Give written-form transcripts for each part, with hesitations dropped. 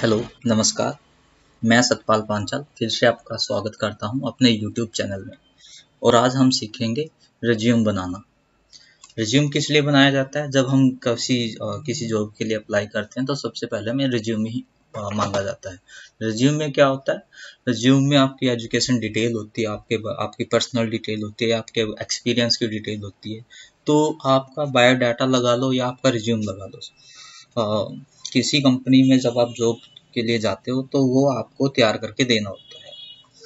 Hello, नमस्कार। मैं सतपाल पांचाल फिर से आपका स्वागत करता हूं अपने यूट्यूब चैनल में। और आज हम सीखेंगे रिज्यूम बनाना। रिज्यूम किस लिए बनाया जाता है? जब हम किसी जॉब के लिए अप्लाई करते हैं तो सबसे पहले हमें रिज्यूम ही मांगा जाता है। रिज्यूम में क्या होता है? रिज्यूम में आपकी एजुकेशन डिटेल होती है, आपकी पर्सनल डिटेल होती है, आपके एक्सपीरियंस की डिटेल होती है। तो आपका बायोडाटा लगा लो या आपका रिज्यूम लगा लो। किसी कंपनी में जब आप जॉब के लिए जाते हो तो वो आपको तैयार करके देना होता है।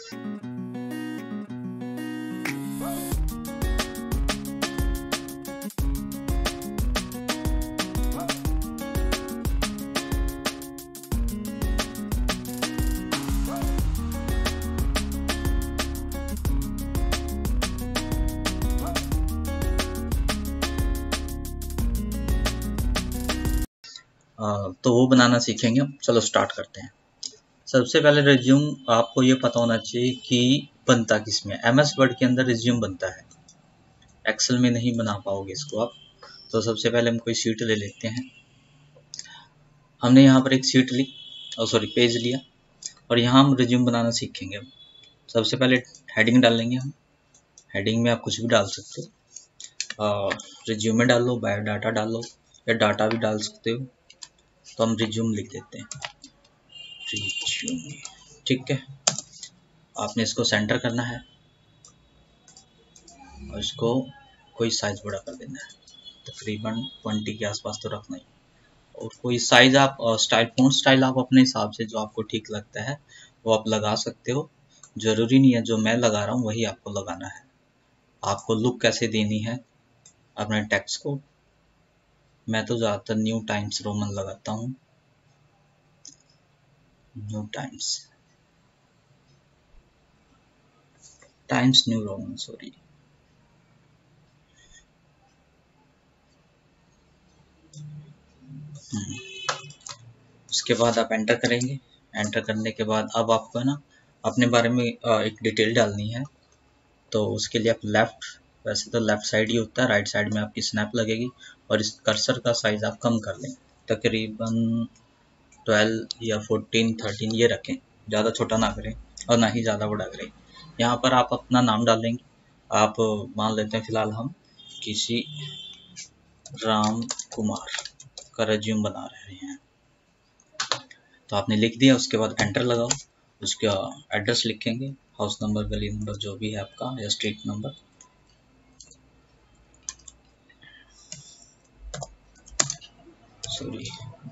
तो वो बनाना सीखेंगे हम। चलो स्टार्ट करते हैं। सबसे पहले रिज्यूम आपको ये पता होना चाहिए कि बनता किसमें। एमएस वर्ड के अंदर रिज्यूम बनता है, एक्सेल में नहीं बना पाओगे इसको आप। तो सबसे पहले हम कोई शीट ले लेते हैं। हमने यहाँ पर एक शीट ली, पेज लिया, और यहाँ हम रिज्यूम बनाना सीखेंगे। सबसे पहले हेडिंग डालेंगे हम। हेडिंग में आप कुछ भी डाल सकते हो, रिज्यूमे डालो, बायोडाटा डालो, या डाटा भी डाल सकते हो। तो हम रिज्यूम लिख देते हैं, रिज्यूम। ठीक है, आपने इसको सेंटर करना है और इसको कोई साइज बड़ा कर देना है, तकरीबन 20 के आसपास तो रखना ही। और कोई साइज आप फ़ॉन्ट स्टाइल आप अपने हिसाब से जो आपको ठीक लगता है वो आप लगा सकते हो। ज़रूरी नहीं है जो मैं लगा रहा हूँ वही आपको लगाना है। आपको लुक कैसे देनी है अपने टेक्स्ट को। मैं तो ज़्यादातर न्यू टाइम्स रोमन लगाता हूँ, New Times New Roman, sorry. उसके बाद आप एंटर करेंगे। एंटर करने के बाद अब आपको है ना अपने बारे में एक डिटेल डालनी है। तो उसके लिए आप वैसे तो लेफ्ट साइड ही होता है, राइट साइड में आपकी स्नैप लगेगी। और इस कर्सर का साइज आप कम कर लें, तकरीबन 12 या 14, 13 ये रखें। ज़्यादा छोटा ना करें और ना ही ज़्यादा बड़ा करें। यहाँ पर आप अपना नाम डालेंगे। आप मान लेते हैं फ़िलहाल हम किसी राम कुमार का रिज्यूम बना रहे हैं। तो आपने लिख दिया, उसके बाद एंटर लगाओ। उसका एड्रेस लिखेंगे, हाउस नंबर, गली नंबर, जो भी है आपका, या स्ट्रीट नंबर। सॉरी,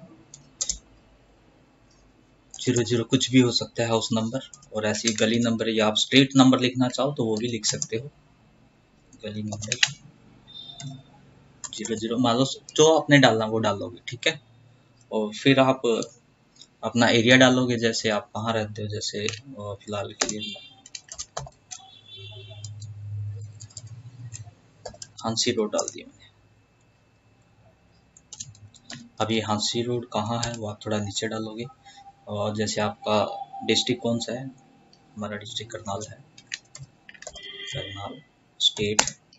00 कुछ भी हो सकता है, हाउस नंबर। और ऐसी गली नंबर या आप स्ट्रीट नंबर लिखना चाहो तो वो भी लिख सकते हो। गली नंबर 00 मान लो, जो आपने डालना वो डालोगे। ठीक है, और फिर आप अपना एरिया डालोगे, जैसे आप कहाँ रहते हो। जैसे फिलहाल के लिए हांसी रोड डाल दिया मैंने। अब ये हांसी रोड कहाँ है वो आप थोड़ा नीचे डालोगे। और जैसे आपका डिस्ट्रिक्ट कौन सा है, हमारा डिस्ट्रिक्ट करनाल है, करनाल। स्टेट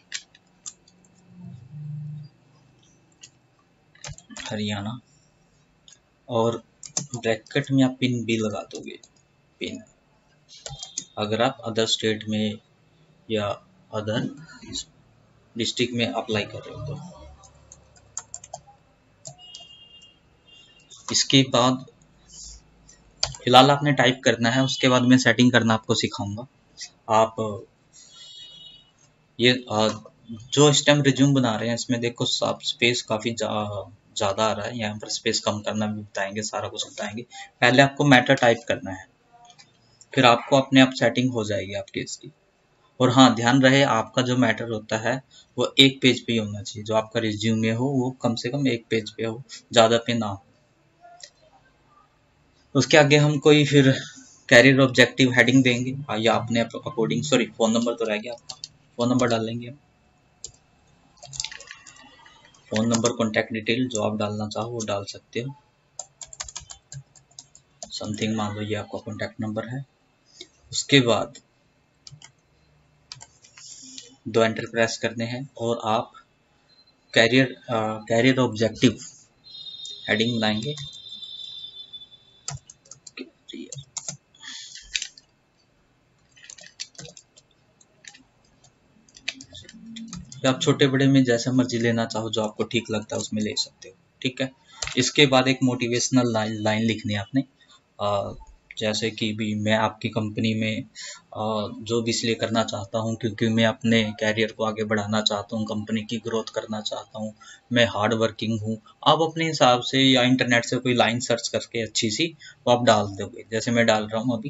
हरियाणा। और ब्रैकेट में आप पिन भी लगा दोगे, पिन। अगर आप अदर स्टेट में या अदर डिस्ट्रिक्ट में अप्लाई कर रहे हो तो। इसके बाद फिलहाल आपने टाइप करना है, उसके बाद मैं सेटिंग करना आपको सिखाऊंगा। आप ये जो इस टाइम रिज्यूम बना रहे हैं इसमें देखो आप स्पेस काफ़ी ज़्यादा आ रहा है। यहाँ पर स्पेस कम करना भी बताएंगे, सारा कुछ बताएंगे। पहले आपको मैटर टाइप करना है, फिर आपको अपने आप सेटिंग हो जाएगी आपकी इसकी। और हाँ, ध्यान रहे आपका जो मैटर होता है वो एक पेज पे ही होना चाहिए। जो आपका रिज्यूमे हो वो कम से कम एक पेज पे हो, ज़्यादा पे ना हो। उसके आगे हम कोई फिर कैरियर ऑब्जेक्टिव हेडिंग देंगे, या अपने अकॉर्डिंग। सॉरी, फ़ोन नंबर तो रह गया आपका, फ़ोन नंबर डाल लेंगे हम। फ़ोन नंबर, कॉन्टैक्ट डिटेल जो आप डालना चाहो वो डाल सकते हो। समथिंग मान लो ये आपका कॉन्टैक्ट नंबर है। उसके बाद 2 एंटर प्रेस करने हैं और आप कैरियर ऑब्जेक्टिव हेडिंग बनाएंगे। या आप छोटे बड़े में जैसा मर्जी लेना चाहो, जो आपको ठीक लगता है उसमें ले सकते हो। ठीक है, इसके बाद एक मोटिवेशनल लाइन लिखनी है आपने। जैसे कि भी मैं आपकी कंपनी में जो भी इसलिए करना चाहता हूँ क्योंकि मैं अपने कैरियर को आगे बढ़ाना चाहता हूँ, कंपनी की ग्रोथ करना चाहता हूँ, मैं हार्ड वर्किंग हूँ। आप अपने हिसाब से या इंटरनेट से कोई लाइन सर्च करके अच्छी सी वो आप डाल दोगे। जैसे मैं डाल रहा हूँ अभी,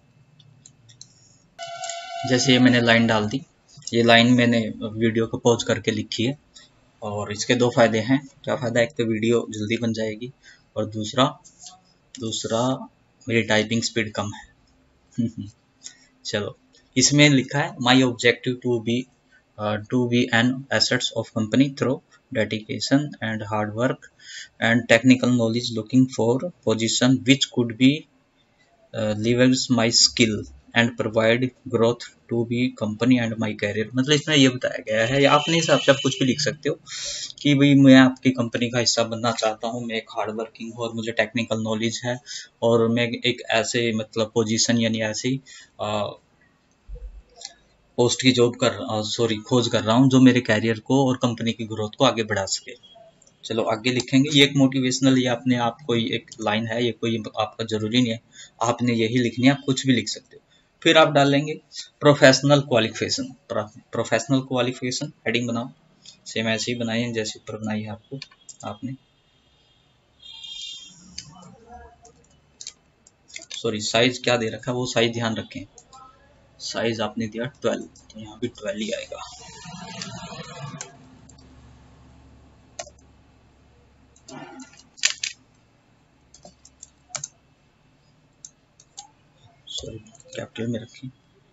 जैसे ये मैंने लाइन डाल दी। ये लाइन मैंने वीडियो को पॉज करके लिखी है और इसके दो फायदे हैं। क्या फायदा, एक तो वीडियो जल्दी बन जाएगी और दूसरा दूसरा मेरी टाइपिंग स्पीड कम है। चलो, इसमें लिखा है my objective to be an assets of company through dedication and hard work and technical knowledge, looking for position which could be levels my skill and provide growth to be company and my career। मतलब इसमें ये बताया गया है, या अपने हिसाब से आप कुछ भी लिख सकते हो कि भाई मैं आपकी कंपनी का हिस्सा बनना चाहता हूँ, मैं एक हार्ड वर्किंग हूँ और मुझे टेक्निकल नॉलेज है और मैं एक ऐसे मतलब पोजीशन यानी ऐसी पोस्ट की खोज कर रहा हूँ जो मेरे कैरियर को और कंपनी की ग्रोथ को आगे बढ़ा सके। चलो आगे लिखेंगे। ये एक मोटिवेशनल, ये अपने आप कोई एक लाइन है, ये कोई आपका जरूरी नहीं है आपने यही लिखनी है, आप कुछ भी लिख सकते हो। फिर आप डालेंगे professional qualification. Professional qualification heading बनाओ, सेम ऐसे ही बनाई है जैसे ऊपर बनाई है आपको आपने। सॉरी, साइज क्या दे रखा है वो साइज ध्यान रखें। साइज आपने दिया 12, तो यहाँ भी 12 ही आएगा। सॉरी, कैपिटल में रखें।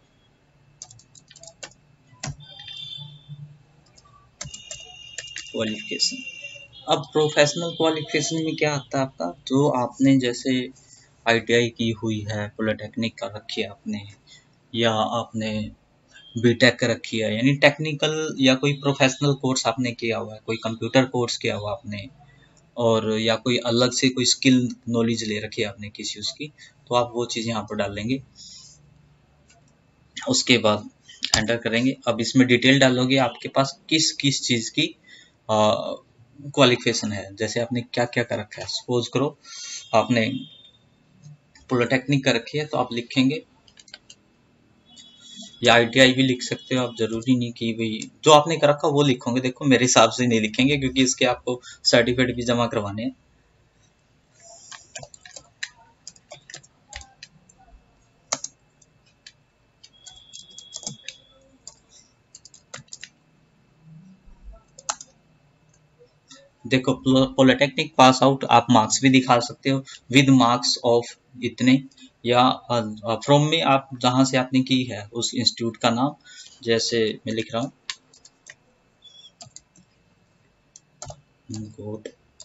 क्वालिफिकेशन, अब प्रोफेशनल क्वालिफिकेशन में क्या आता है आपका, जो आपने जैसे आईटीआई की हुई है, पॉलिटेक्निक का रखी है आपने, या आपने बीटेक कर रखी है, यानी टेक्निकल या कोई प्रोफेशनल कोर्स आपने किया हुआ है, कोई कंप्यूटर कोर्स किया हुआ आपने, और या कोई अलग से कोई स्किल नॉलेज ले रखी है आपने किसी उसकी, तो आप वो चीज़ यहाँ पर डाल लेंगे। उसके बाद एंटर करेंगे। अब इसमें डिटेल डालोगे आपके पास किस किस चीज़ की क्वालिफिकेशन है, जैसे आपने क्या क्या कर रखा है। सपोज करो आपने पॉलिटेक्निक कर रखी है तो आप लिखेंगे, या आईटीआई भी लिख सकते हो आप, जरूरी नहीं कि भाई जो आपने कर रखा वो लिखोगे। देखो मेरे हिसाब से नहीं लिखेंगे क्योंकि इसके आपको सर्टिफिकेट भी जमा करवाने हैं। देखो पॉलिटेक्निक पास आउट आप मार्क्स भी दिखा सकते हो विद मार्क्स ऑफ इतने, या फ्रॉम में आप जहां से आपने की है उस इंस्टीट्यूट का नाम, जैसे मैं लिख रहा हूँ गोड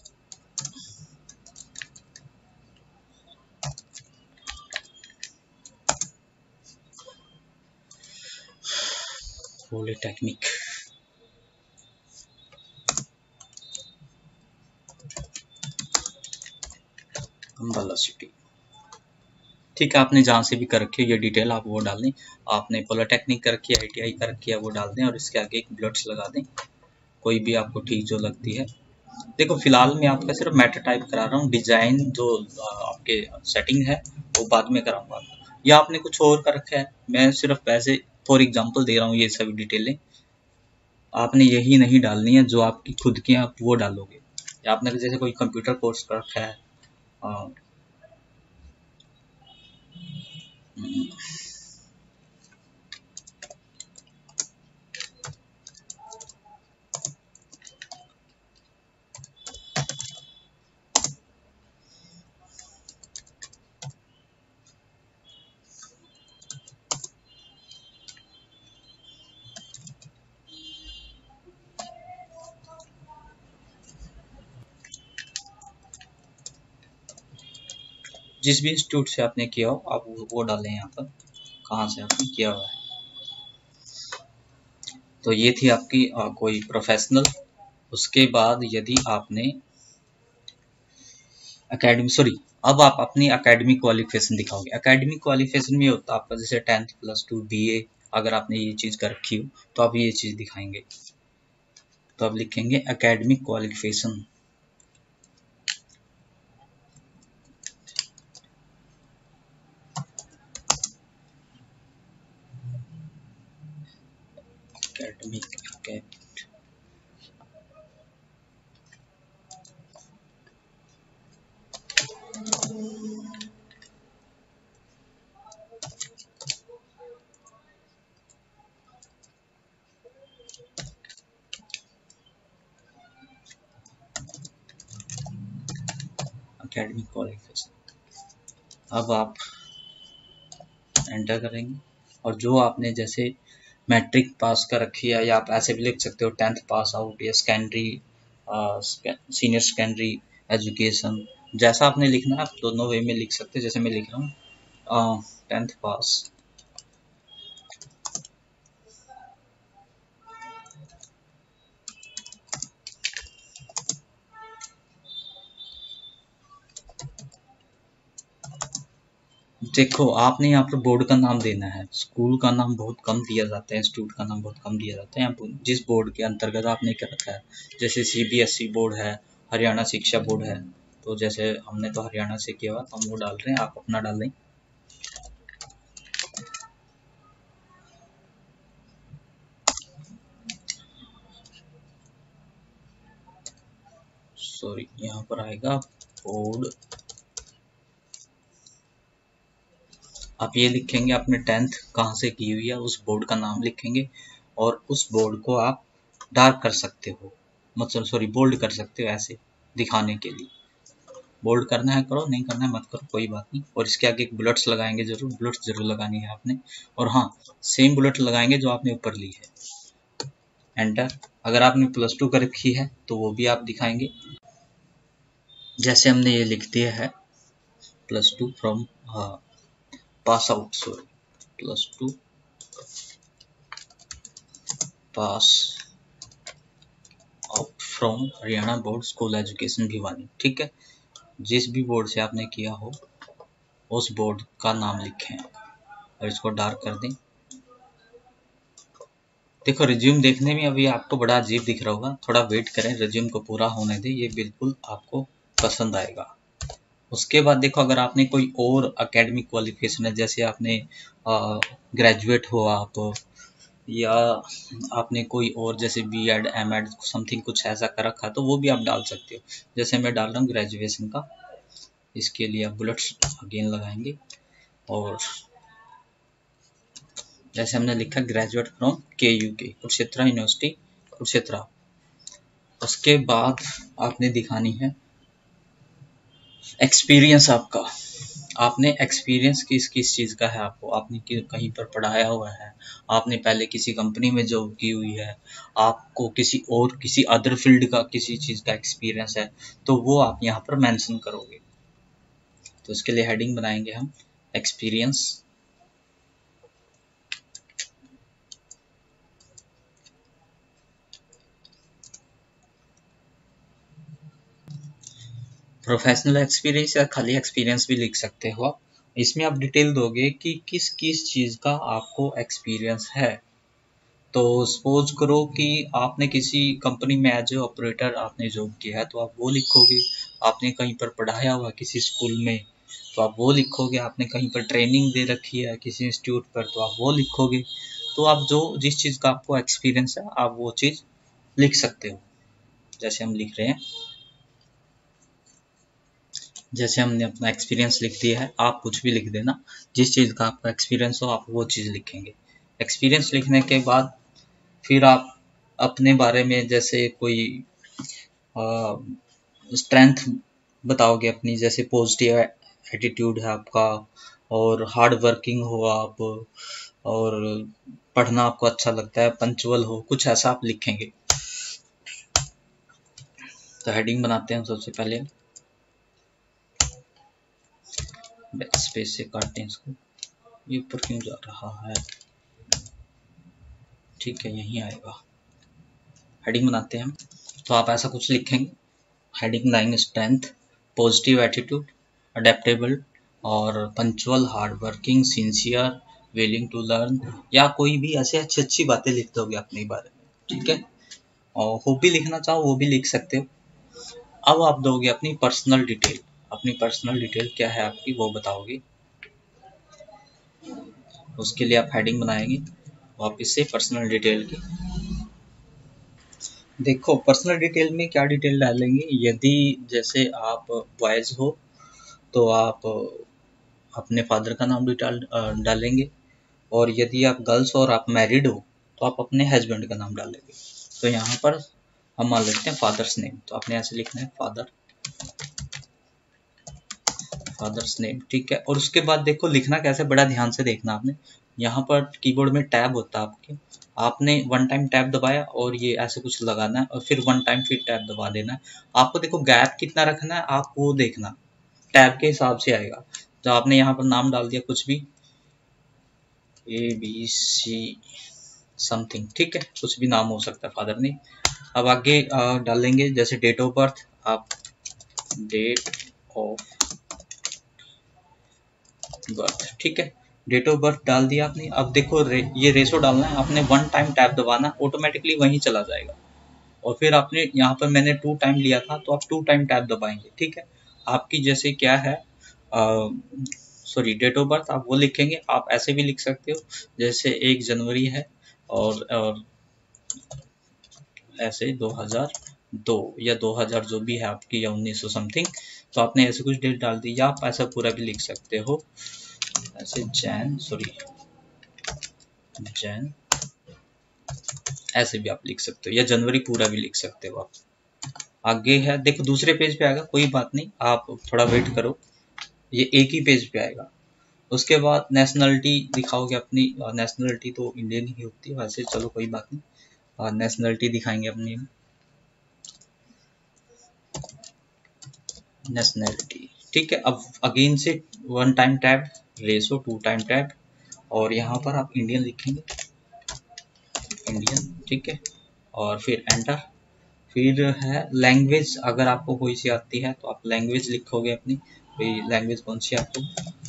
पॉलिटेक्निक अम्बाला सिटी। ठीक है, आपने जहाँ से भी कर रखी है ये डिटेल आप वो डाल दें। आपने पॉलिटेक्निक कर रखी है, आईटीआई कर रखी है, वो डाल दें और इसके आगे एक बुलेट्स लगा दें, कोई भी आपको ठीक जो लगती है। देखो फिलहाल मैं आपका सिर्फ मैटर टाइप करा रहा हूँ, डिजाइन जो आपके सेटिंग है वो बाद में कराऊंगा। या आपने कुछ और कर रखा है, मैं सिर्फ वैसे फॉर एग्जांपल दे रहा हूँ। ये सभी डिटेलें आपने यही नहीं डालनी है, जो आपकी खुद की आप वो डालोगे। या आपने जैसे कोई कंप्यूटर कोर्स कर रखा है, जिस भी इंस्टीट्यूट से आपने किया हो आप वो डालें यहाँ पर, कहाँ से आपने किया हुआ है। तो ये थी आपकी कोई प्रोफेशनल। उसके बाद यदि आपने एकेडमी, सॉरी, अब आप अपनी एकेडमिक क्वालिफिकेशन दिखाओगे। एकेडमिक क्वालिफिकेशन में होता है आपका जैसे 10th+2 बीए, अगर आपने ये चीज़ कर रखी हो तो आप ये चीज़ दिखाएंगे। तो अब लिखेंगे एकेडमिक क्वालिफिकेशन। एकेडमिक क्वालिफिकेशन अब आप एंटर करेंगे, और जो आपने जैसे मैट्रिक पास कर रखी है, या आप ऐसे भी लिख सकते हो 10th पास आउट या सेकेंडरी सीनियर सेकेंडरी एजुकेशन, जैसा आपने लिखना है आप दोनों वे में लिख सकते हैं। जैसे मैं लिख रहा हूँ 10th पास। देखो आपने यहाँ पर बोर्ड का नाम देना है, स्कूल का नाम बहुत कम दिया जाता है, इंस्टीट्यूट का नाम बहुत कम दिया जाता है। यहाँ जिस बोर्ड के अंतर्गत आपने कर रखा है, जैसे CBSE बोर्ड है, हरियाणा शिक्षा बोर्ड है, तो जैसे हमने तो हरियाणा से किया हुआ तो हम वो डाल रहे हैं, आप अपना डाल दें। सॉरी, यहाँ पर आएगा बोर्ड, आप ये लिखेंगे आपने 10th कहाँ से की हुई है, उस बोर्ड का नाम लिखेंगे, और उस बोर्ड को आप डार्क कर सकते हो, मतलब सॉरी बोल्ड कर सकते हो, ऐसे दिखाने के लिए। बोल्ड करना है करो, नहीं करना है मत करो, कोई बात नहीं। और इसके आगे एक बुलेट्स लगाएंगे, जरूर बुलेट्स जरूर लगानी है आपने। और हाँ, सेम बुलेट लगाएंगे जो आपने ऊपर ली है। एंटर। अगर आपने +2 कर रखी है तो वो भी आप दिखाएंगे, जैसे हमने ये लिख दिया है +2 from pass out, sorry +2 pass out from Haryana board school education Bhiwani. ठीक है, जिस भी बोर्ड से आपने किया हो उस बोर्ड का नाम लिखें और इसको डार्क कर दें। देखो रिज्यूम देखने में अभी आपको बड़ा अजीब दिख रहा होगा, थोड़ा वेट करें, रिज्यूम को पूरा होने दें, ये बिल्कुल आपको पसंद आएगा। उसके बाद देखो, अगर आपने कोई और एकेडमिक क्वालिफिकेशन है, जैसे आपने ग्रेजुएट हो आप, या आपने कोई और जैसे B.Ed M.Ed समथिंग कुछ ऐसा कर रखा, तो वो भी आप डाल सकते हो। जैसे मैं डाल रहा हूँ ग्रेजुएशन का, इसके लिए आप बुलेट्स अगेन लगाएंगे, और जैसे हमने लिखा graduate from KUK Kurukshetra university Kurukshetra. उसके बाद आपने दिखानी है एक्सपीरियंस आपका, आपने एक्सपीरियंस किस किस चीज़ का है, आपने कहीं पर पढ़ाया हुआ है, आपने पहले किसी कंपनी में जॉब की हुई है, आपको किसी अदर फील्ड का किसी चीज़ का एक्सपीरियंस है, तो वो आप यहाँ पर मेंशन करोगे। तो इसके लिए हेडिंग बनाएंगे हम एक्सपीरियंस। प्रोफेशनल एक्सपीरियंस या खाली एक्सपीरियंस भी लिख सकते हो आप। इसमें आप डिटेल दोगे कि किस किस चीज़ का आपको एक्सपीरियंस है। तो सपोज करो कि आपने किसी कंपनी में एज ए ऑपरेटर आपने जॉब किया है, तो आप वो लिखोगे। आपने कहीं पर पढ़ाया हुआ किसी स्कूल में, तो आप वो लिखोगे। आपने कहीं पर ट्रेनिंग दे रखी है किसी इंस्टीट्यूट पर, तो आप वो लिखोगे। तो आप जिस चीज़ का आपको एक्सपीरियंस है आप वो चीज़ लिख सकते हो। जैसे हम लिख रहे हैं, जैसे हमने अपना एक्सपीरियंस लिख दिया है, आप कुछ भी लिख देना, जिस चीज़ का आपका एक्सपीरियंस हो आप वो चीज़ लिखेंगे। एक्सपीरियंस लिखने के बाद फिर आप अपने बारे में जैसे कोई स्ट्रेंथ बताओगे अपनी, जैसे पॉजिटिव एटीट्यूड है आपका, और हार्ड वर्किंग हो आप, और पढ़ना आपको अच्छा लगता है, पंचुअल हो, कुछ ऐसा आप लिखेंगे। तो हेडिंग बनाते हैं सबसे पहले, बैक स्पेस से काटते हैं इसको, ये ऊपर क्यों जा रहा है, ठीक है यहीं आएगा। हेडिंग बनाते हैं हम, तो आप ऐसा कुछ लिखेंगे। हेडिंग बनाएंगे स्ट्रेंथ, पॉजिटिव एटीट्यूड, अडेप्टेबल, और punctual, hard working, sincere, willing to learn, या कोई भी ऐसे अच्छी अच्छी बातें लिख दोगे अपने बारे में। ठीक है, और हॉबी लिखना चाहो वो भी लिख सकते हो। अब आप दोगे अपनी पर्सनल डिटेल। अपनी पर्सनल डिटेल क्या है आपकी वो बताओगे। उसके लिए आप हेडिंग बनाएंगे वापस से पर्सनल डिटेल की। देखो पर्सनल डिटेल में क्या डिटेल डालेंगे, यदि जैसे आप बॉयज हो तो आप अपने फादर का नाम डिटेल डालेंगे, और यदि आप गर्ल्स और आप मैरिड हो तो आप अपने हस्बैंड का नाम डालेंगे। तो यहाँ पर हम मान लेते हैं फादर्स नेम, तो आपने ऐसे लिखना है फादर्स नेम, ठीक है। और उसके बाद देखो लिखना कैसे, बड़ा ध्यान से देखना आपने। यहाँ पर कीबोर्ड में टैब होता है आपके, आपने वन टाइम टैब दबाया और ये ऐसे कुछ लगाना है और फिर वन टाइम फिर टैब दबा देना है। आपको देखो गैप कितना रखना है आप वो देखना, टैब के हिसाब से आएगा। तो आपने यहाँ पर नाम डाल दिया कुछ भी, ABC समथिंग, ठीक है, कुछ भी नाम हो सकता है फादर ने। अब आगे डालेंगे जैसे डेट ऑफ बर्थ, आप डेट ऑफ बर्थ, ठीक है, डेट ऑफ बर्थ डाल दिया आपने। अब देखो ये रेशो डालना है आपने, वन टाइम टैब दबाना, ऑटोमेटिकली वहीं चला जाएगा। और फिर आपने यहाँ पर मैंने 2 टाइम लिया था तो आप 2 टाइम टैब दबाएंगे, ठीक है। आपकी जैसे क्या है सॉरी डेट ऑफ बर्थ आप वो लिखेंगे, आप ऐसे भी लिख सकते हो जैसे 1 जनवरी है और ऐसे 2002 या 2000 जो भी है आपकी, या 1900 समथिंग। तो आपने ऐसे कुछ डेट डाल दी, या आप ऐसा पूरा भी लिख सकते हो ऐसे जैन ऐसे भी आप लिख सकते हो, या जनवरी पूरा भी लिख सकते हो आप। आगे है देखो दूसरे पेज पे आएगा, कोई बात नहीं आप थोड़ा वेट करो, ये एक ही पेज पे आएगा। उसके बाद नेशनलिटी दिखाओगे अपनी, नेशनलिटी तो इंडियन ही होती है वैसे, चलो कोई बात नहीं, और नेशनलिटी दिखाएंगे अपनी नेशनलिटी, ठीक है। अब अगेन से 1 time tab, ratio 2 time tab, और यहाँ पर आप इंडियन लिखेंगे, इंडियन, ठीक है, और फिर एंटर। फिर है लैंग्वेज, अगर आपको कोई सी आती है तो आप लैंग्वेज लिखोगे अपनी, कोई लैंग्वेज कौन सी आपको,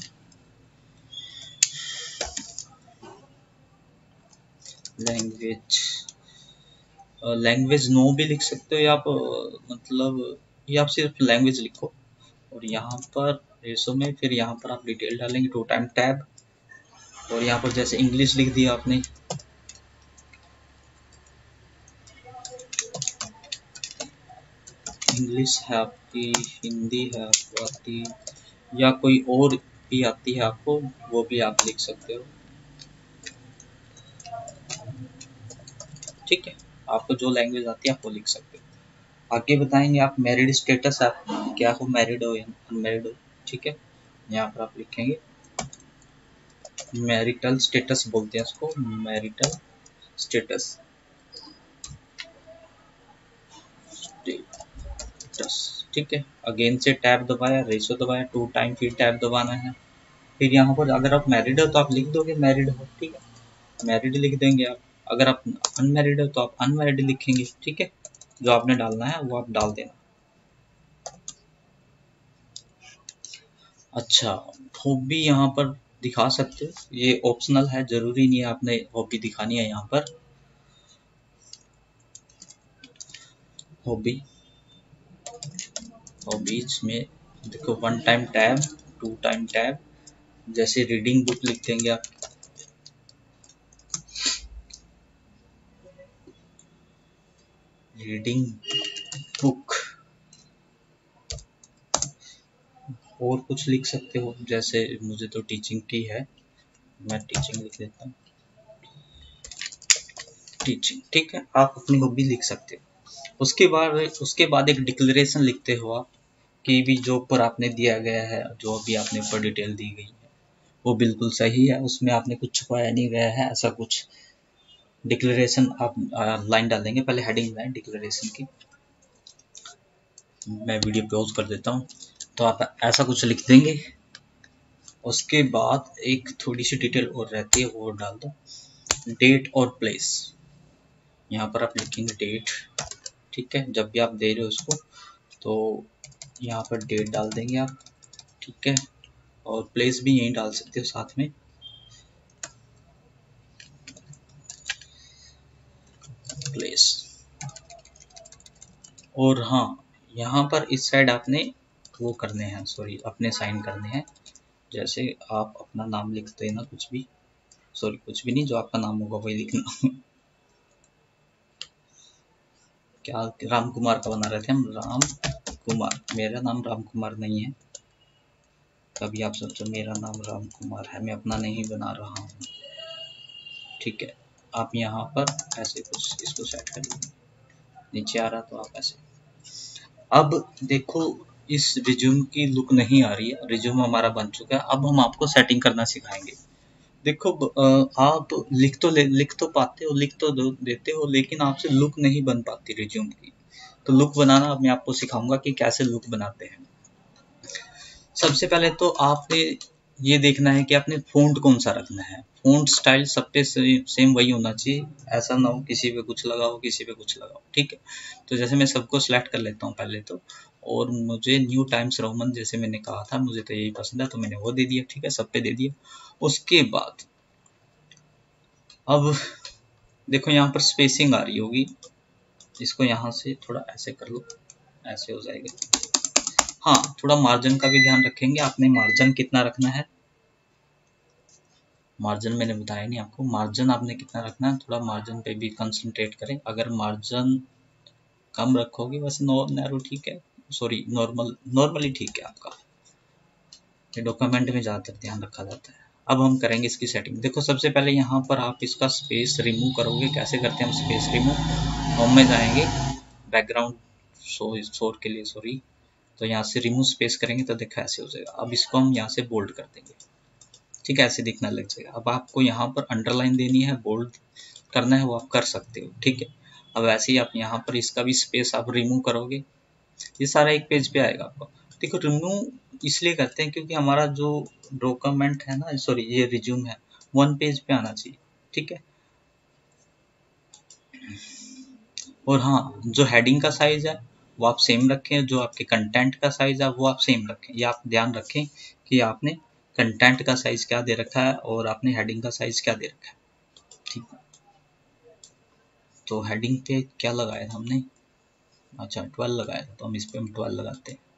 लैंग्वेज लैंग्वेज नो भी लिख सकते हो, या आप मतलब ये आप सिर्फ लैंग्वेज लिखो। और यहाँ पर रेसो में फिर यहाँ पर आप डिटेल डालेंगे, 2 टाइम टैब, और यहाँ पर जैसे इंग्लिश लिख दिया आपने, इंग्लिश है आपकी, हिंदी है आपको आती, या कोई और भी आती है आपको वो भी आप लिख सकते हो, ठीक है। आपको जो लैंग्वेज आती है आप वो लिख सकते हो। आगे बताएंगे आप मैरिड स्टेटस, आप क्या हो, मैरिड हो या अनमैरिड हो, ठीक है। यहाँ पर आप लिखेंगे मैरिटल स्टेटस बोलते हैं इसको, मैरिटल स्टेटस, ठीक है। अगेन से टैब दबाया, रेशो दबाया, 2 टाइम फिर टैब दबाना है। फिर यहाँ पर अगर आप मैरिड हो तो आप लिख दोगे मैरिड हो, ठीक है, मैरिड लिख देंगे आप। अगर आप अनमैरिड हो तो आप अनमैरिड लिखेंगे, ठीक है। जो आपने डालना है वो आप डाल देना। अच्छा, हॉबी यहाँ पर दिखा सकते हो, ये ऑप्शनल है, जरूरी नहीं है आपने हॉबी दिखानी है। यहाँ पर हॉबी, हॉबीज में देखो 1 टाइम टैब, 2 टाइम टैब, जैसे रीडिंग बुक लिख देंगे आप, रीडिंग बुक। और कुछ लिख सकते हो, जैसे मुझे तो टीचिंग की है, मैं टीचिंग लिख देता हूँ, टीचिंग, ठीक है। आप अपनी हॉबी लिख सकते हो। उसके बाद एक डिक्लेरेशन लिखते हो आप, कि भी जो ऊपर आपने दिया गया है, जो भी आपने ऊपर डिटेल दी गई है वो बिल्कुल सही है, उसमें आपने कुछ छुपाया नहीं गया है, ऐसा कुछ डिक्लेरेशन आप लाइन डालेंगे। पहले हेडिंग लाइन डिक्लेरेशन की, मैं वीडियो पॉज कर देता हूँ, तो आप ऐसा कुछ लिख देंगे। उसके बाद एक थोड़ी सी डिटेल और रहती है वो डाल दो, डेट और प्लेस। यहाँ पर आप लिखेंगे डेट, ठीक है, जब भी आप दे रहे हो उसको तो यहाँ पर डेट डाल देंगे आप, ठीक है। और प्लेस भी यहीं डाल सकते हो साथ में, प्लेस, और हाँ, यहाँ पर इस साइड आपने वो करने हैं, सॉरी अपने साइन करने हैं। जैसे आप अपना नाम लिखते हैं ना, कुछ भी, सॉरी कुछ भी नहीं, जो आपका नाम होगा वही लिखना। क्या राम कुमार का बना रहे थे हम, राम कुमार। मेरा नाम राम कुमार नहीं है, कभी आप सोचो मेरा नाम राम कुमार है, मैं अपना नहीं बना रहा हूँ। ठीक है, आप यहाँ पर ऐसे कुछ इसको सेट कर लीजिए, नीचे आ रहा तो आप ऐसे। अब देखो इस रिज्यूम की लुक नहीं आ रही है, रिज्यूम हमारा बन चुका है। अब हम आपको सेटिंग करना सिखाएंगे। देखो आप लिख तो पाते हो, देते हो, लेकिन आपसे लुक नहीं बन पाती रिज्यूम की। तो लुक बनाना अब मैं आपको सिखाऊंगा कि कैसे लुक बनाते हैं। सबसे पहले तो आपने ये देखना है कि आपने फ़ॉन्ट कौन सा रखना है। फ़ॉन्ट स्टाइल सब पे सेम वही होना चाहिए, ऐसा ना हो किसी पे कुछ लगाओ किसी पे कुछ लगाओ। ठीक है, तो जैसे मैं सबको सिलेक्ट कर लेता हूँ पहले तो, और मुझे न्यू टाइम्स रोमन जैसे मैंने कहा था, मुझे तो यही पसंद है तो मैंने वो दे दिया। ठीक है, सब पे दे दिया। उसके बाद अब देखो यहाँ पर स्पेसिंग आ रही होगी, इसको यहाँ से थोड़ा ऐसे कर लो, ऐसे हो जाएगा। हाँ, थोड़ा मार्जिन का भी ध्यान रखेंगे। आपने मार्जिन कितना रखना है, मार्जिन मैंने बताया नहीं आपको, मार्जिन आपने कितना रखना है, थोड़ा मार्जिन पे भी कंसंट्रेट करें। अगर मार्जिन कम रखोगे, वैसे नैरो ठीक है, सॉरी नॉर्मली ठीक है आपका, ये डॉक्यूमेंट में ज़्यादातर ध्यान रखा जाता है। अब हम करेंगे इसकी सेटिंग। देखो सबसे पहले यहाँ पर आप इसका स्पेस रिमूव करोगे। कैसे करते हैं हम स्पेस रिमूव, होम में जाएंगे, बैकग्राउंड शोर के लिए सॉरी, तो यहाँ से रिमूव स्पेस करेंगे तो देखो ऐसे हो जाएगा। अब इसको हम यहाँ से बोल्ड कर देंगे। ठीक है, ऐसे दिखना लग जाएगा। अब आपको यहाँ पर अंडरलाइन देनी है, बोल्ड करना है, वो आप कर सकते हो। ठीक है, अब ऐसे ही आप यहाँ पर इसका भी स्पेस आप रिमूव करोगे, ये सारा एक पेज पे आएगा आपको। देखो रिमूव इसलिए करते हैं क्योंकि हमारा जो डॉक्यूमेंट है ना, सॉरी ये रिज्यूम है, वन पेज पे आना चाहिए। ठीक है, और हाँ, जो हेडिंग का साइज है वो आप सेम रखें, जो आपके कंटेंट का साइज है वो आप सेम रखें। ये आप ध्यान रखें कि आपने कंटेंट का साइज क्या दे रखा है और आपने हेडिंग का साइज क्या दे रखा है। ठीक है, तो हेडिंग पे क्या लगाया था हमने, अच्छा 12 लगाया था, तो हम इस पे हम 12 लगाते हैं,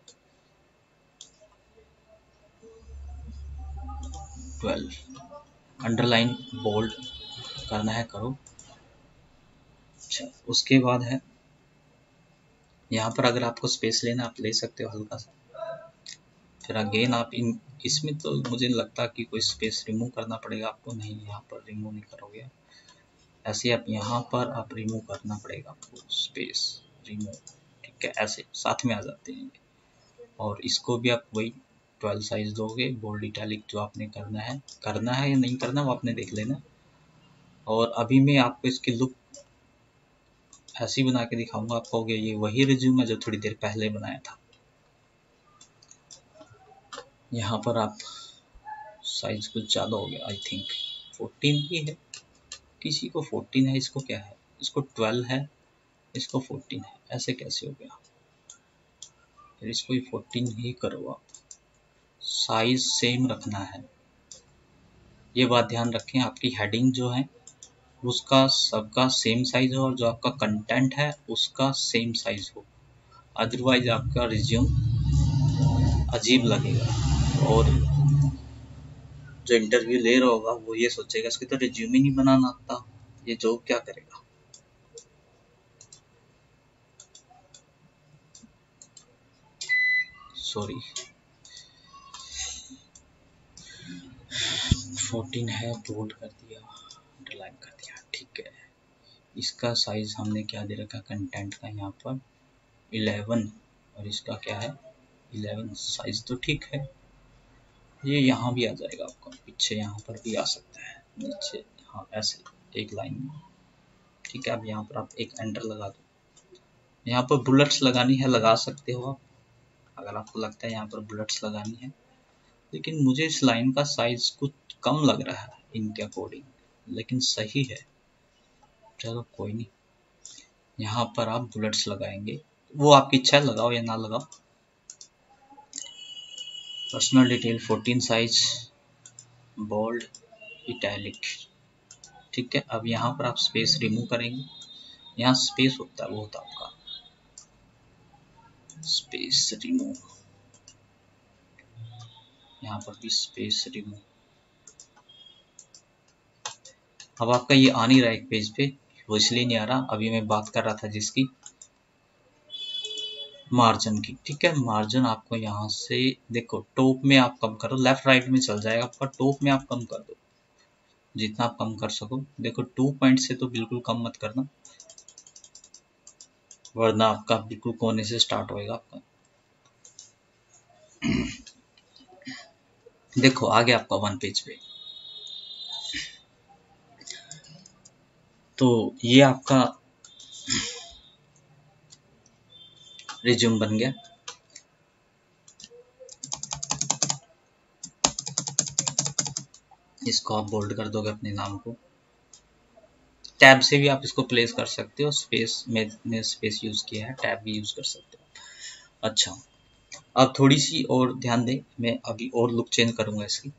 12। अंडरलाइन बोल्ड करना है करो। अच्छा, उसके बाद है यहाँ पर अगर आपको स्पेस लेना आप ले सकते हो हल्का सा। फिर अगेन आप इसमें तो मुझे लगता है कि कोई स्पेस रिमूव करना पड़ेगा आपको, नहीं यहाँ पर रिमूव नहीं करोगे, ऐसे आप यहाँ पर आप रिमूव करना पड़ेगा आपको, स्पेस रिमूव। ठीक है, ऐसे साथ में आ जाते हैं। और इसको भी आप वही 12 साइज दोगे, बोल्ड इटैलिक जो आपने करना है या नहीं करना वो आपने देख लेना। और अभी मैं आपको इसकी लुक ऐसी बना के दिखाऊंगा, आप कहोगे ये वही रिज्यूम है जो थोड़ी देर पहले बनाया था। यहाँ पर आप साइज कुछ ज़्यादा हो गया, आई थिंक 14 ही है, किसी को 14 है, इसको क्या है, इसको 12 है, इसको 14 है, ऐसे कैसे हो गया। फिर इसको ही 14 ही करो आप, साइज सेम रखना है। ये बात ध्यान रखें, आपकी हेडिंग जो है उसका सबका सेम साइज हो और जो आपका कंटेंट है उसका सेम साइज हो, अदरवाइज आपका रिज्यूम अजीब लगेगा और जो इंटरव्यू ले रहा होगा वो ये सोचेगा इसकी तो रिज्यूम ही नहीं बनाना आता, ये जॉब क्या करेगा। सॉरी 14 है, बोल्ड कर दिया, अंडरलाइन कर दिया। ठीक है, इसका साइज हमने क्या दे रखा कंटेंट का यहाँ पर 11, और इसका क्या है 11, साइज तो ठीक है। ये यहाँ भी आ जाएगा आपका, पीछे यहाँ पर भी आ सकता है, नीचे, हाँ ऐसे एक लाइन में। ठीक है, अब यहाँ पर आप एक एंटर लगा दो। यहाँ पर बुलेट्स लगानी है लगा सकते हो आप, अगर आपको लगता है यहाँ पर बुलेट्स लगानी है, लेकिन मुझे इस लाइन का साइज कुछ कम लग रहा है इनके अकॉर्डिंग, लेकिन सही है, चलो कोई नहीं। यहाँ पर आप बुलेट्स लगाएंगे, वो आपकी इच्छा है, लगाओ या ना लगाओ। Personal detail 14 size, bold italic. ठीक है, अब यहाँ पर आप स्पेस रिमूव करेंगे, यहाँ स्पेस होता है वो होता है आपका स्पेस रिमूव, यहाँ पर भी स्पेस रिमूव। अब आपका ये आ नहीं रहा है एक पेज पे, वो इसलिए नहीं आ रहा, अभी मैं बात कर रहा था जिसकी, मार्जिन की। ठीक है, मार्जिन आपको यहाँ से देखो टॉप में आप कम करो, लेफ्ट राइट में चल जाएगा आपका, टॉप में आप कम कर दो जितना आप कम कर सको। देखो 2 पॉइंट से तो बिल्कुल कम मत करना, वरना आपका बिल्कुल कोने से स्टार्ट होएगा आपका। देखो आ गया आपका 1 पेज पे। तो ये आपका रिज्यूम बन गया। इसको आप बोल्ड कर दोगे अपने नाम को, टैब से भी आप इसको प्लेस कर सकते हो, स्पेस में स्पेस यूज किया है, टैब भी यूज कर सकते हो। अच्छा, अब थोड़ी सी और ध्यान दें, मैं अभी और लुक चेंज करूंगा इसकी।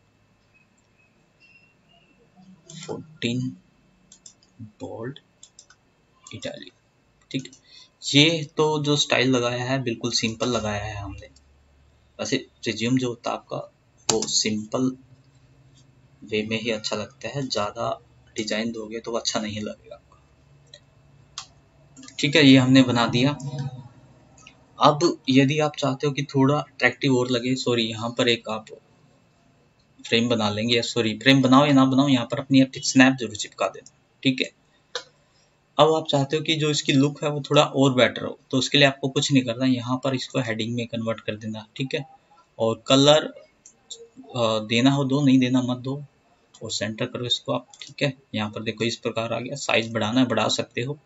14 बोल्ड इटालिक। ठीक, ये तो जो स्टाइल लगाया है बिल्कुल सिंपल लगाया है हमने। वैसे रिज्यूम जो होता है आपका वो सिंपल वे में ही अच्छा लगता है, ज़्यादा डिजाइन दोगे तो अच्छा नहीं लगेगा आपका। ठीक है, ये हमने बना दिया। अब यदि आप चाहते हो कि थोड़ा अट्रैक्टिव और लगे, सॉरी यहाँ पर एक आप फ्रेम बना लेंगे, या सॉरी फ्रेम बनाओ या ना बनाओ, यहाँ पर अपनी स्नैप जरूर चिपका देना। ठीक है, अब आप चाहते हो कि जो इसकी लुक है वो थोड़ा और बेटर हो, तो उसके लिए आपको कुछ नहीं करना, यहाँ पर इसको हेडिंग में कन्वर्ट कर देना। ठीक है, और कलर देना हो दो, नहीं देना मत दो, और सेंटर करो इसको आप। ठीक है, यहाँ पर देखो इस प्रकार आ गया। साइज बढ़ाना है बढ़ा सकते हो,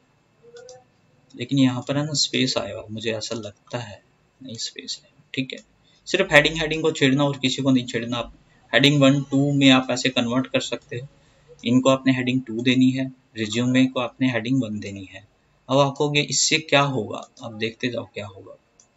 लेकिन यहाँ पर है ना स्पेस आएगा, मुझे ऐसा लगता है नहीं स्पेस है। ठीक है, सिर्फ हेडिंग को छेड़ना और किसी को नहीं छेड़ना। आप हेडिंग 1 2 में आप ऐसे कन्वर्ट कर सकते हो, इनको आपने हेडिंग 2 देनी है, रिज्यूमे को आपने हेडिंग 1 देनी है। अब आप कहोगे इससे क्या होगा, अब देखते जाओ क्या होगा।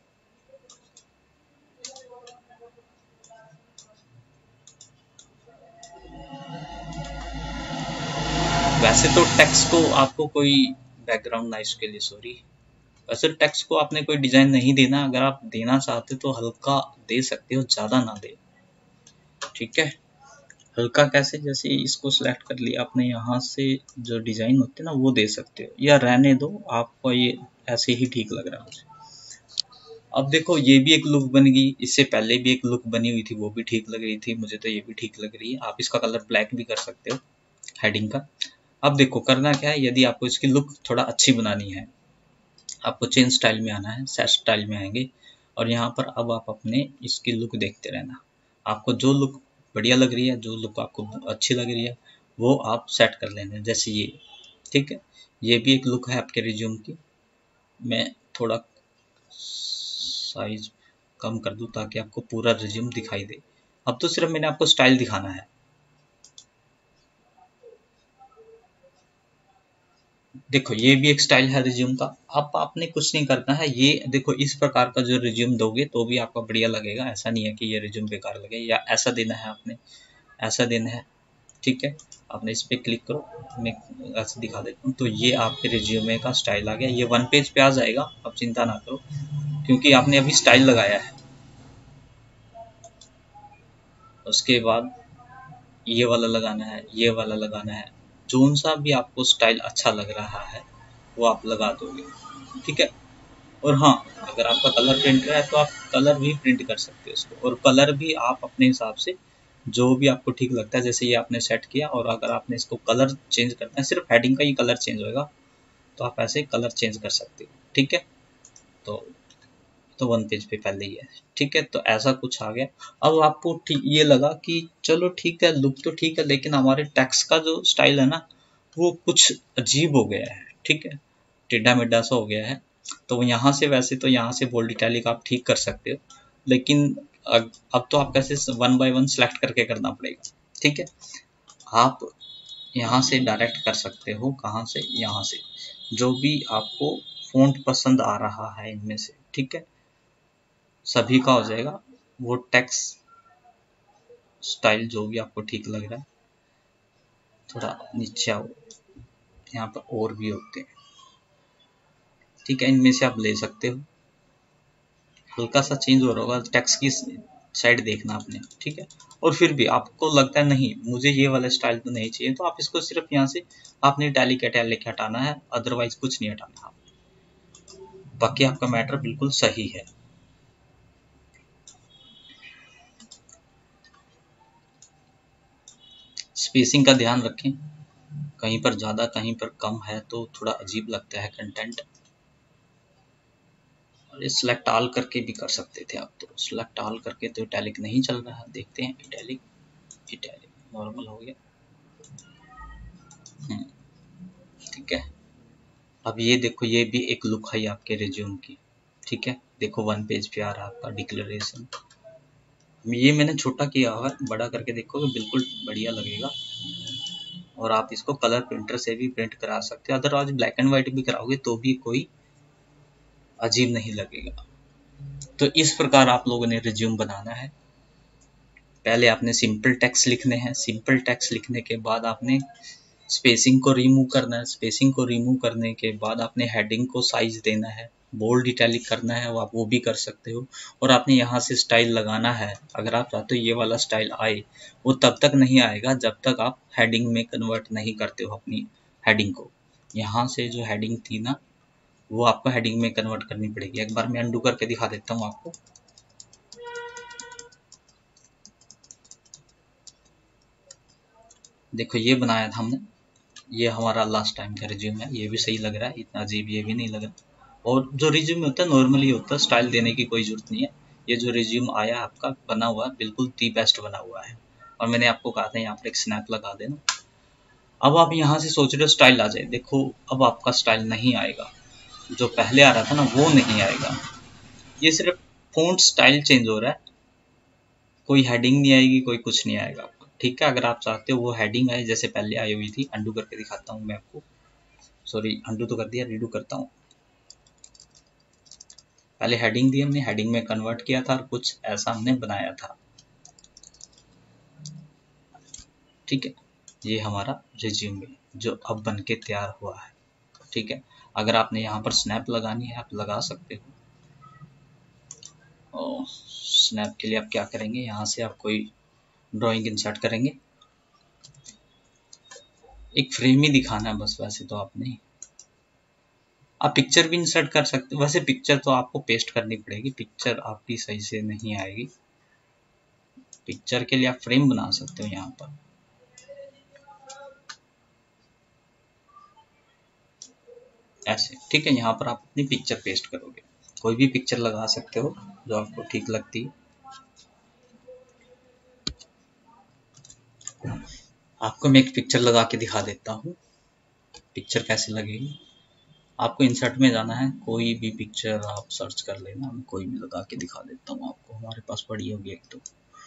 वैसे तो टेक्स्ट को आपको कोई बैकग्राउंड नॉइस के लिए सॉरी, वैसे टेक्स्ट को आपने कोई डिजाइन नहीं देना, अगर आप देना चाहते तो हल्का दे सकते हो, ज्यादा ना दे। ठीक है, हल्का कैसे, जैसे इसको सिलेक्ट कर लिया आपने, यहाँ से जो डिजाइन होते हैं ना वो दे सकते हो, या रहने दो, आपको ये ऐसे ही ठीक लग रहा है मुझे। अब देखो ये भी एक लुक बन गई, इससे पहले भी एक लुक बनी हुई थी, वो भी ठीक लग रही थी, मुझे तो ये भी ठीक लग रही है। आप इसका कलर ब्लैक भी कर सकते हो हेडिंग का। अब देखो करना क्या है, यदि आपको इसकी लुक थोड़ा अच्छी बनानी है, आपको चेंज स्टाइल में आना है, सेट स्टाइल में आएंगे, और यहाँ पर अब आप अपने इसकी लुक देखते रहना। आपको जो लुक बढ़िया लग रही है, जो लुक आपको अच्छी लग रही है, वो आप सेट कर लेना, जैसे ये। ठीक है, ये भी एक लुक है आपके रिज्यूम की। मैं थोड़ा साइज कम कर दूं ताकि आपको पूरा रिज्यूम दिखाई दे। अब तो सिर्फ मैंने आपको स्टाइल दिखाना है। देखो ये भी एक स्टाइल है रिज्यूम का। अब आपने कुछ नहीं करना है, ये देखो इस प्रकार का जो रिज्यूम दोगे तो भी आपका बढ़िया लगेगा, ऐसा नहीं है कि ये रिज्यूम बेकार लगे, या ऐसा देना है आपने, ऐसा देना है। ठीक है, आपने इस पे क्लिक करो, मैं ऐसे दिखा देता हूँ। तो ये आपके रिज्यूमे का स्टाइल आ गया, ये 1 पेज पे आ जाएगा, अब चिंता ना करो, क्योंकि आपने अभी स्टाइल लगाया है। उसके बाद ये वाला लगाना है, ये वाला लगाना है, जोन सा भी आपको स्टाइल अच्छा लग रहा है वो आप लगा दोगे। ठीक है, और हाँ, अगर आपका कलर प्रिंटर है तो आप कलर भी प्रिंट कर सकते हो इसको, और कलर भी आप अपने हिसाब से जो भी आपको ठीक लगता है, जैसे ये आपने सेट किया, और अगर आपने इसको कलर चेंज करना है, सिर्फ हेडिंग का ही कलर चेंज होएगा, तो आप ऐसे कलर चेंज कर सकते हो। ठीक है, तो 1 पेज पे पहले ही है। ठीक है, तो ऐसा कुछ आ गया। अब आपको ठीक ये लगा कि चलो ठीक है, लुक तो ठीक है, लेकिन हमारे टेक्स्ट का जो स्टाइल है ना वो कुछ अजीब हो गया है। ठीक है, टेढ़ा मेढ़ा सा हो गया है। तो यहाँ से, वैसे तो यहाँ से बोल्ड इटैलिक आप ठीक कर सकते हो, लेकिन अब तो आप कैसे 1 बाय 1 सेलेक्ट करके करना पड़ेगा। ठीक है, आप यहाँ से डायरेक्ट कर सकते हो, कहाँ से, यहाँ से, जो भी आपको फ़ॉन्ट पसंद आ रहा है इनमें से। ठीक है, सभी का हो जाएगा, वो टेक्स्ट स्टाइल जो भी आपको ठीक लग रहा है। थोड़ा नीचे आओ, यहाँ पर और भी होते हैं। ठीक है, इनमें से आप ले सकते हो। हल्का सा चेंज हो रहा होगा, टेक्स्ट की साइड देखना आपने, ठीक है। और फिर भी आपको लगता है नहीं मुझे ये वाला स्टाइल तो नहीं चाहिए, तो आप इसको सिर्फ यहाँ से आपने इटैलिक हटाना है, अदरवाइज कुछ नहीं हटाना आप, बाकी आपका मैटर बिल्कुल सही है। स्पेसिंग का ध्यान रखें, कहीं पर ज़्यादा कहीं पर कम है तो थोड़ा अजीब लगता है कंटेंट। और ये सिलेक्ट ऑल करके भी कर सकते थे आप, तो सिलेक्ट ऑल करके तो इटैलिक नहीं चल रहा, देखते हैं इटैलिक, इटैलिक नॉर्मल हो गया, ठीक है। अब ये देखो, ये भी एक लुक है आपके रिज्यूम की, ठीक है। देखो 1 पेज पे आ रहा है आपका डिक्लेरेशन, ये मैंने छोटा किया हुआ है, बड़ा करके देखो तो बिल्कुल बढ़िया लगेगा। और आप इसको कलर प्रिंटर से भी प्रिंट करा सकते हो, अदरवाइज ब्लैक एंड व्हाइट भी कराओगे तो भी कोई अजीब नहीं लगेगा। तो इस प्रकार आप लोगों ने रिज्यूम बनाना है। पहले आपने सिंपल टेक्स्ट लिखने हैं, सिंपल टेक्स्ट लिखने के बाद आपने स्पेसिंग को रिमूव करना है, स्पेसिंग को रिमूव करने के बाद आपने हेडिंग को साइज देना है, बोल्ड इटैलिक करना है, आप वो भी कर सकते हो। और आपने यहाँ से स्टाइल लगाना है, अगर आप चाहते हो ये वाला स्टाइल आए, वो तब तक नहीं आएगा जब तक आप हेडिंग में कन्वर्ट नहीं करते हो अपनी हेडिंग को। यहाँ से जो हेडिंग थी ना, वो आपको हेडिंग में कन्वर्ट करनी पड़ेगी। एक बार मैं अनडू करके दिखा देता हूँ आपको। देखो ये बनाया था हमने, ये हमारा लास्ट टाइम का रिज्यूम है, ये भी सही लग रहा है, इतना अजीब ये भी नहीं लग रहा। और जो रिज्यूम होता है नॉर्मली होता है, स्टाइल देने की कोई जरूरत नहीं है। ये जो रिज्यूम आया आपका बना हुआ बिल्कुल दी बेस्ट बना हुआ है। और मैंने आपको कहा था यहाँ पर एक स्नैप लगा देना। अब आप यहाँ से सोच रहे हो स्टाइल आ जाए, देखो अब आपका स्टाइल नहीं आएगा, जो पहले आ रहा था ना वो नहीं आएगा। ये सिर्फ फ़ॉन्ट स्टाइल चेंज हो रहा है, कोई हेडिंग नहीं आएगी, कोई कुछ नहीं आएगा आपको, ठीक है। अगर आप चाहते हो वो हेडिंग आए जैसे पहले आई हुई थी, अंडू करके दिखाता हूँ मैं आपको, सॉरी अंडू तो कर दिया, रीडू करता हूँ। पहले हेडिंग दी हमने, हेडिंग में कन्वर्ट किया था और कुछ ऐसा हमने बनाया था, ठीक है। ये हमारा रिज्यूमे जो अब बन के तैयार हुआ है, ठीक है। अगर आपने यहाँ पर स्नैप लगानी है आप लगा सकते हो। और स्नैप के लिए आप क्या करेंगे, यहाँ से आप कोई ड्राइंग इंसर्ट करेंगे, एक फ्रेम ही दिखाना है बस, वैसे तो आपने, आप पिक्चर भी इंसर्ट कर सकते हो। वैसे पिक्चर तो आपको पेस्ट करनी पड़ेगी, पिक्चर आपकी सही से नहीं आएगी। पिक्चर के लिए आप फ्रेम बना सकते हो यहाँ पर, ऐसे, ठीक है। यहाँ पर आप अपनी पिक्चर पेस्ट करोगे, कोई भी पिक्चर लगा सकते हो जो आपको ठीक लगती है। आपको मैं एक पिक्चर लगा के दिखा देता हूँ, पिक्चर कैसे लगेगी। आपको इंसर्ट में जाना है, कोई भी पिक्चर आप सर्च कर लेना, मैं कोई भी लगा के दिखा देता हूँ आपको, हमारे पास पड़ी होगी एक तो,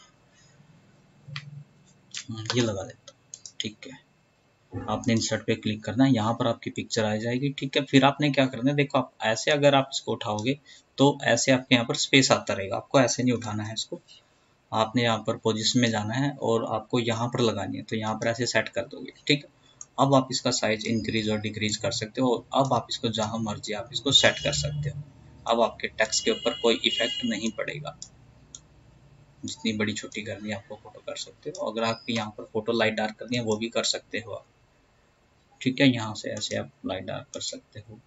ये लगा देता हूँ, ठीक है। आपने इंसर्ट पे क्लिक करना है, यहाँ पर आपकी पिक्चर आ जाएगी, ठीक है। फिर आपने क्या करना है, देखो आप ऐसे अगर आप इसको उठाओगे तो ऐसे आपके यहाँ पर स्पेस आता रहेगा, आपको ऐसे नहीं उठाना है इसको, आपने यहाँ पर पोजीशन में जाना है और आपको यहाँ पर लगानी है, तो यहाँ पर ऐसे सेट कर दोगे, ठीक है। अब आप इसका साइज इंक्रीज और डिक्रीज कर सकते हो, अब आप इसको जहाँ मर्जी आप इसको सेट कर सकते हो। अब आपके टेक्स्ट के ऊपर कोई इफेक्ट नहीं पड़ेगा, जितनी बड़ी छोटी करनी है आपको फोटो कर सकते हो। अगर आपकी यहाँ पर फोटो लाइट डार्क करनी है वो भी कर सकते हो आप, ठीक है। यहाँ से ऐसे आप लाइट डार्क कर सकते हो।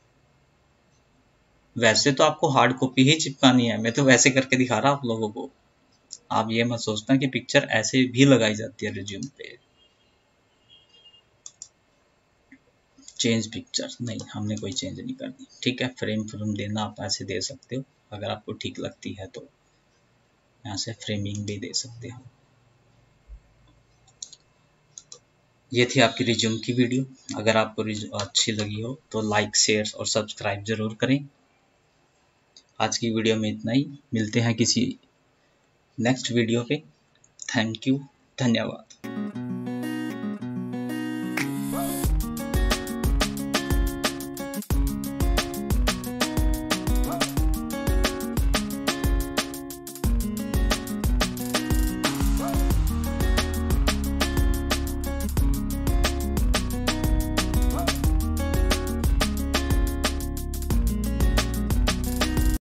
वैसे तो आपको हार्ड कॉपी ही चिपकानी है, मैं तो वैसे करके दिखा रहा आप लोगों को, आप ये मत सोचना कि पिक्चर ऐसे भी लगाई जाती है रिज्यूम पे। चेंज पिक्चर नहीं, हमने कोई चेंज नहीं करनी, ठीक है। फ्रेम देना आप ऐसे दे सकते हो, अगर आपको ठीक लगती है तो यहाँ से फ्रेमिंग भी दे सकते हो। ये थी आपकी रिज्यूम की वीडियो, अगर आपको अच्छी लगी हो तो लाइक शेयर और सब्सक्राइब जरूर करें। आज की वीडियो में इतना ही, मिलते हैं किसी नेक्स्ट वीडियो पे। थैंक यू, धन्यवाद।